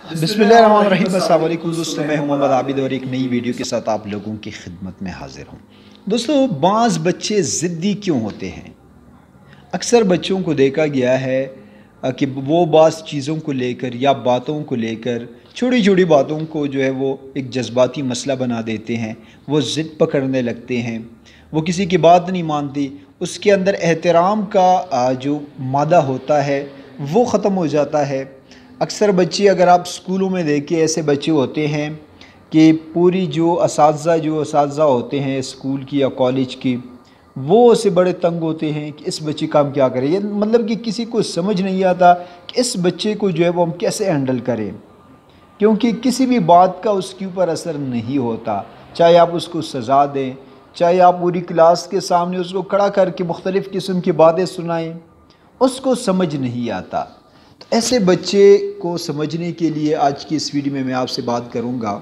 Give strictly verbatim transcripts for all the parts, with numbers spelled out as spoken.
बिस्मिल्लाहिर्रहमानिर्रहीम। अस्सलाम वालेकुम दोस्तों, मैं मोहम्मद आबिद और एक नई वीडियो के साथ आप लोगों की खिदमत में हाजिर हूँ। दोस्तों, बाज़ बच्चे ज़िद्दी क्यों होते हैं? अक्सर बच्चों को देखा गया है अ, कि वो बाज़ चीज़ों को लेकर या बातों को लेकर, छोटी छोटी बातों को जो है वो एक जज्बाती मसला बना देते हैं। वो ज़िद पकड़ने लगते हैं, वो किसी की बात नहीं मानती। उसके अंदर एहतराम का अ, जो मादा होता है वो ख़त्म हो जाता है। अक्सर बच्चे, अगर आप स्कूलों में देखें, ऐसे बच्चे होते हैं कि पूरी जो असातिज़ा जो असातिज़ा होते हैं स्कूल की या कॉलेज की, वो उससे बड़े तंग होते हैं कि इस बच्चे का हम क्या करें। ये मतलब कि किसी को समझ नहीं आता कि इस बच्चे को जो है वो हम कैसे हैंडल करें, क्योंकि किसी भी बात का उसके ऊपर असर नहीं होता। चाहे आप उसको सज़ा दें, चाहे आप पूरी क्लास के सामने उसको खड़ा करके मुख्तलिफ़ किस्म की बातें सुनाएं, उसको समझ नहीं आता। तो ऐसे बच्चे को समझने के लिए आज की इस वीडियो में मैं आपसे बात करूंगा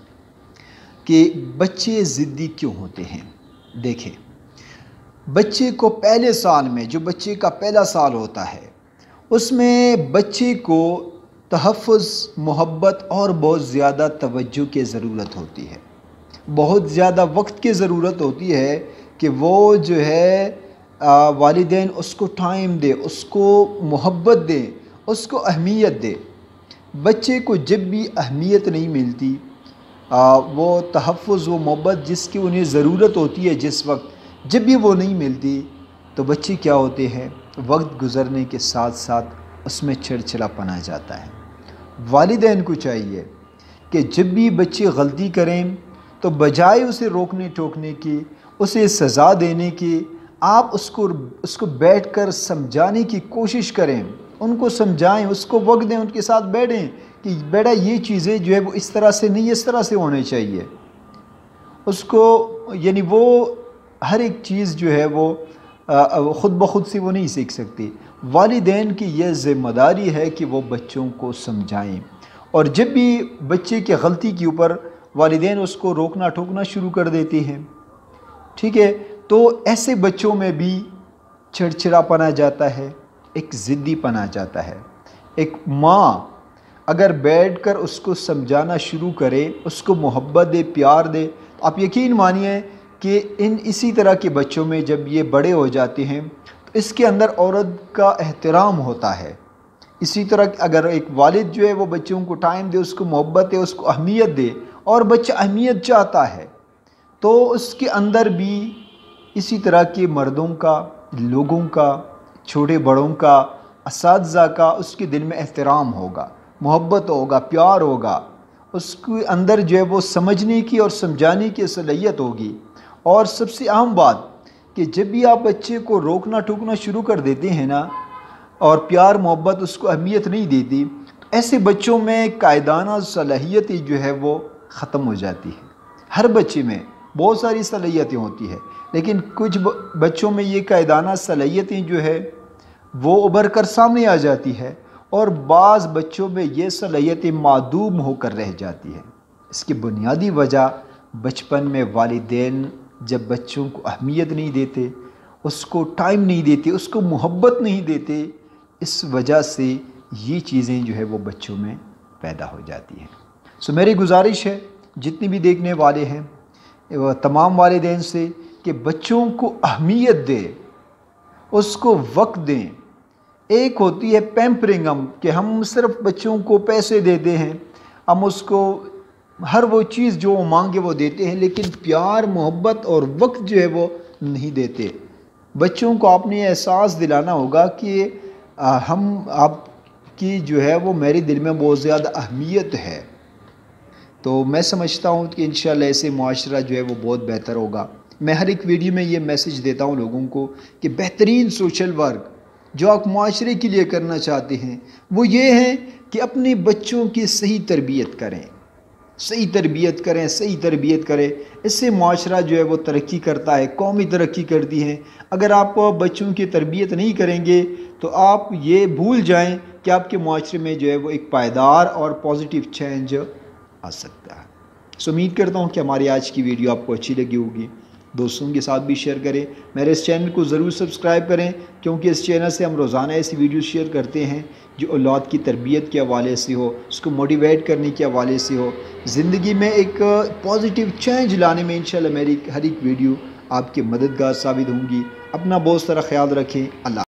कि बच्चे ज़िद्दी क्यों होते हैं। देखें, बच्चे को पहले साल में, जो बच्चे का पहला साल होता है, उसमें बच्चे को तहफ़्फ़ुज़, मोहब्बत और बहुत ज़्यादा तवज्जो की ज़रूरत होती है। बहुत ज़्यादा वक्त की ज़रूरत होती है कि वो जो है आ, वालिदैन उसको टाइम दे, उसको मोहब्बत दे, उसको अहमियत दे। बच्चे को जब भी अहमियत नहीं मिलती, आ, वो तहफ़्फ़ुज़, वो मोहब्बत जिसकी उन्हें ज़रूरत होती है, जिस वक्त जब भी वो नहीं मिलती, तो बच्चे क्या होते हैं, वक्त गुज़रने के साथ साथ उसमें चिड़चिड़ापन आ जाता है। वालिदैन को चाहिए कि जब भी बच्चे गलती करें तो बजाय उसे रोकने टोकने की, उसे सज़ा देने की, आप उसको उसको बैठकर समझाने की कोशिश करें, उनको समझाएं, उसको वक्त दें, उनके साथ बैठें कि बेटा ये चीज़ें जो है वो इस तरह से नहीं, इस तरह से होने चाहिए। उसको यानी वो हर एक चीज़ जो है वो ख़ुद ब खुद से वो नहीं सीख सकती। वालिदैन की यह ज़िम्मेदारी है कि वो बच्चों को समझाएं, और जब भी बच्चे की गलती के ऊपर वालिदैन उसको रोकना टोकना शुरू कर देते हैं, ठीक है, तो ऐसे बच्चों में भी चिड़चिड़ापन आ जाता है, एक ज़िद्दीपन आ जाता है। एक माँ अगर बैठकर उसको समझाना शुरू करे, उसको मोहब्बत दे, प्यार दे, तो आप यकीन मानिए कि इन इसी तरह के बच्चों में जब ये बड़े हो जाते हैं तो इसके अंदर औरत का एहतराम होता है। इसी तरह अगर एक वालिद जो है वो बच्चों को टाइम दे, उसको मोहब्बत दे, उसको अहमियत दे, और बच्चा अहमियत चाहता है, तो उसके अंदर भी इसी तरह के मर्दों का, लोगों का, छोटे बड़ों का, असातिज़ा का उसके दिल में एहतराम होगा, मोहब्बत होगा, प्यार होगा। उसके अंदर जो है वो समझने की और समझाने की सलाहियत होगी। और सबसे अहम बात कि जब भी आप बच्चे को रोकना टोकना शुरू कर देते हैं ना, और प्यार मोहब्बत, उसको अहमियत नहीं देती, तो ऐसे बच्चों में कायदाना सलाहियतें जो है वो ख़त्म हो जाती है। हर बच्चे में बहुत सारी सलाहियतें होती है, लेकिन कुछ बच्चों में ये कायदाना सलाहियतें जो है वो उभर कर सामने आ जाती है, और बाज़ बच्चों में ये सलाहियतें मादूम होकर रह जाती है। इसकी बुनियादी वजह बचपन में वालिदैन जब बच्चों को अहमियत नहीं देते, उसको टाइम नहीं देते, उसको मोहब्बत नहीं देते, इस वजह से ये चीज़ें जो है वो बच्चों में पैदा हो जाती हैं। सो मेरी गुजारिश है जितने भी देखने वाले हैं वो तमाम वालिदैन से कि बच्चों को अहमियत दें, उसको वक्त दें। एक होती है पैम्परिंग, हम कि हम सिर्फ बच्चों को पैसे देते हैं, हम उसको हर वो चीज़ जो वो मांगे वो देते हैं, लेकिन प्यार मोहब्बत और वक्त जो है वो नहीं देते। बच्चों को आपने एहसास दिलाना होगा कि आ, हम आपकी जो है वो मेरे दिल में बहुत ज़्यादा अहमियत है। तो मैं समझता हूँ कि इंशाल्लाह ऐसे मुआशरा जो है वो बहुत बेहतर होगा। मैं हर एक वीडियो में ये मैसेज देता हूँ लोगों को कि बेहतरीन सोशल वर्क जो आप मुआशरे के लिए करना चाहते हैं वो ये है कि अपने बच्चों की सही तरबियत करें, सही तरबियत करें, सही तरबियत करें। इससे मुआशरा जो है वो तरक्की करता है, कौमी तरक्की करती है। अगर आप बच्चों की तरबियत नहीं करेंगे तो आप ये भूल जाएं कि आपके मुआशरे में जो है वो एक पायदार और पॉजिटिव चेंज आ सकता है। सो उम्मीद करता हूँ कि हमारी आज की वीडियो आपको अच्छी लगी होगी। دوستوں کے ساتھ بھی شیئر کریں. میرے اس چینل کو ضرور سبسکرائب کریں کیونکہ اس چینل سے ہم روزانہ ایسی ویڈیوز شیئر کرتے ہیں جو اولاد کی تربیت کے حوالے سے ہو, اس کو موٹیویٹ کرنے کے حوالے سے ہو, زندگی میں ایک پازیٹیو چینج لانے میں انشاءاللہ میری ہر ایک ویڈیو آپ کے مددگار ثابت ہوں گی. اپنا بہت سارا خیال رکھیں. اللہ